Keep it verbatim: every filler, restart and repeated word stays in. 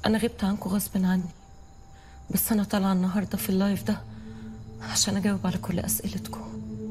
أنا غبت عنكم غصب عني، بس أنا طالعة النهاردة في اللايف ده عشان أجاوب على كل أسئلتكم.